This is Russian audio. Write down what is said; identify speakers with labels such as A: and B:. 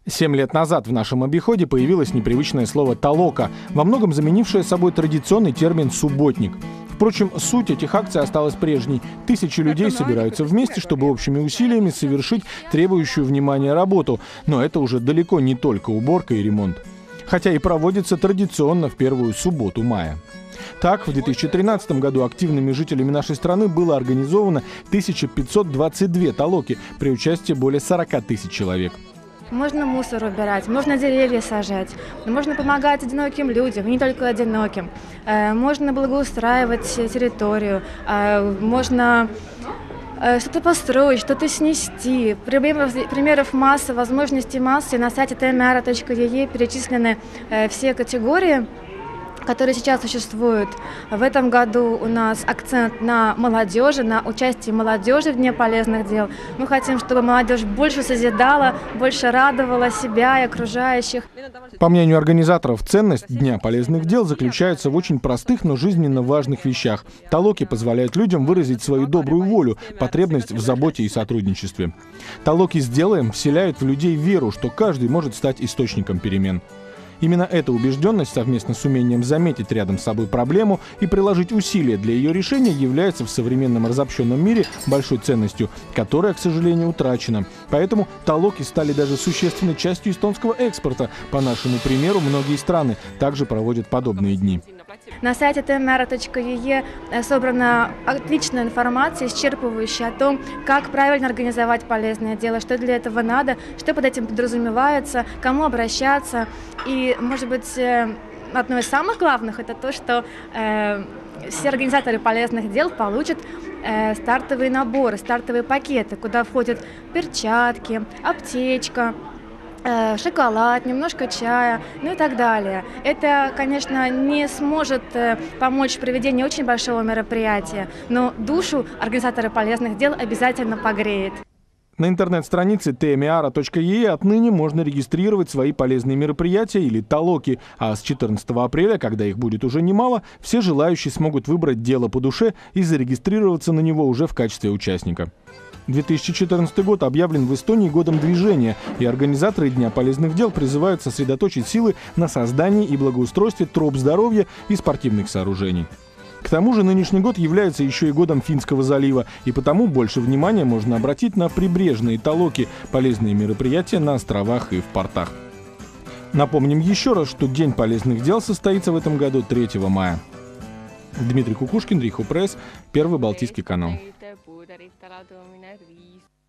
A: 7 лет назад в нашем обиходе появилось непривычное слово «толока», во многом заменившее собой традиционный термин «субботник». Впрочем, суть этих акций осталась прежней. Тысячи людей собираются вместе, чтобы общими усилиями совершить требующую внимания работу. Но это уже далеко не только уборка и ремонт. Хотя и проводится традиционно в первую субботу мая. Так, в 2013 году активными жителями нашей страны было организовано 1522 толоки при участии более 40 тысяч человек.
B: Можно мусор убирать, можно деревья сажать, можно помогать одиноким людям, не только одиноким. Можно благоустраивать территорию, можно что-то построить, что-то снести. Примеров масса, возможностей массы. На сайте tmara.ee перечислены все категории, которые сейчас существуют. В этом году у нас акцент на молодежи, на участие молодежи в Дне полезных дел. Мы хотим, чтобы молодежь больше созидала, больше радовала себя и окружающих.
A: По мнению организаторов, ценность Дня полезных дел заключается в очень простых, но жизненно важных вещах. Толоки позволяют людям выразить свою добрую волю, потребность в заботе и сотрудничестве. Толоки «Сделаем» вселяют в людей веру, что каждый может стать источником перемен. Именно эта убежденность совместно с умением заметить рядом с собой проблему и приложить усилия для ее решения является в современном разобщенном мире большой ценностью, которая, к сожалению, утрачена. Поэтому толоки стали даже существенной частью эстонского экспорта. По нашему примеру, многие страны также проводят подобные дни.
B: На сайте tmara.ee собрана отличная информация, исчерпывающая о том, как правильно организовать полезное дело, что для этого надо, что под этим подразумевается, кому обращаться. И, может быть, одно из самых главных – это то, что все организаторы полезных дел получат стартовые наборы, стартовые пакеты, куда входят перчатки, аптечка, шоколад, немножко чая, ну и так далее. Это, конечно, не сможет помочь в проведении очень большого мероприятия, но душу организатора полезных дел обязательно погреет.
A: На интернет-странице tmara.ee отныне можно регистрировать свои полезные мероприятия или толоки, а с 14 апреля, когда их будет уже немало, все желающие смогут выбрать дело по душе и зарегистрироваться на него уже в качестве участника. 2014 год объявлен в Эстонии годом движения, и организаторы Дня полезных дел призывают сосредоточить силы на создании и благоустройстве троп здоровья и спортивных сооружений. К тому же нынешний год является еще и годом Финского залива, и потому больше внимания можно обратить на прибрежные толоки, полезные мероприятия на островах и в портах. Напомним еще раз, что День полезных дел состоится в этом году 3 мая. Дмитрий Кукушкин, Риху Пресс, Первый Балтийский канал.